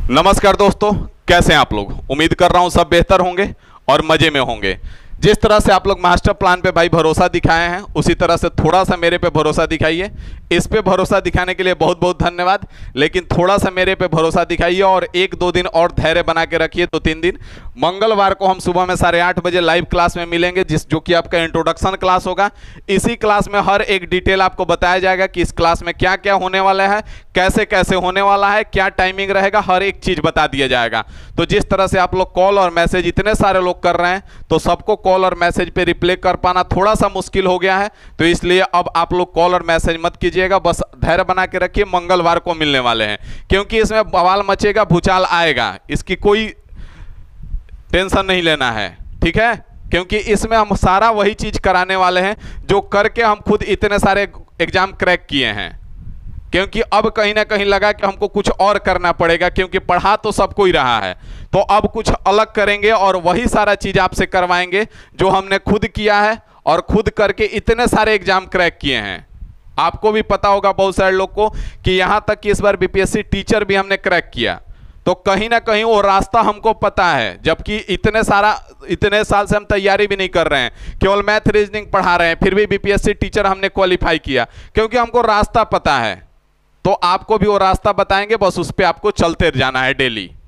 नमस्कार दोस्तों, कैसे हैं आप लोग। उम्मीद कर रहा हूं सब बेहतर होंगे और मजे में होंगे। जिस तरह से आप लोग मास्टर प्लान पे भाई भरोसा दिखाए हैं, उसी तरह से थोड़ा सा मेरे पे भरोसा दिखाइए। इस पे भरोसा दिखाने के लिए बहुत बहुत धन्यवाद, लेकिन थोड़ा सा मेरे पे भरोसा दिखाइए और 1-2 दिन और धैर्य बना के रखिए। 2-3 दिन मंगलवार को हम सुबह में 8:30 बजे लाइव क्लास में मिलेंगे, जो कि आपका इंट्रोडक्शन क्लास होगा। इसी क्लास में हर एक डिटेल आपको बताया जाएगा कि इस क्लास में क्या क्या होने वाला है, कैसे कैसे होने वाला है, क्या टाइमिंग रहेगा, हर एक चीज बता दिया जाएगा। तो जिस तरह से आप लोग कॉल और मैसेज इतने सारे लोग कर रहे हैं, तो सबको कॉल और मैसेज पे रिप्लाई कर पाना थोड़ा सा मुश्किल हो गया है। तो इसलिए अब आप लोग कॉल और मैसेज मत कीजिएगा, बस धैर्य बना के रखिए। मंगलवार को मिलने वाले हैं, क्योंकि इसमें बवाल मचेगा, भूचाल आएगा, इसकी कोई टेंशन नहीं लेना है, ठीक है। क्योंकि इसमें हम सारा वही चीज कराने वाले हैं जो करके हम खुद इतने सारे एग्जाम क्रैक किए हैं। क्योंकि अब कहीं ना कहीं लगा कि हमको कुछ और करना पड़ेगा, क्योंकि पढ़ा तो सबको ही रहा है, तो अब कुछ अलग करेंगे और वही सारा चीज आपसे करवाएंगे जो हमने खुद किया है और खुद करके इतने सारे एग्जाम क्रैक किए हैं। आपको भी पता होगा बहुत सारे लोग को कि यहां तक कि इस बार बीपीएससी टीचर भी हमने क्रैक किया। तो कहीं ना कहीं वो रास्ता हमको पता है, जबकि इतने साल से हम तैयारी भी नहीं कर रहे हैं, केवल मैथ रीजनिंग पढ़ा रहे हैं, फिर भी बीपीएससी टीचर हमने क्वालिफाई किया, क्योंकि हमको रास्ता पता है। तो आपको भी वो रास्ता बताएंगे, बस उस पर आपको चलते जाना है डेली।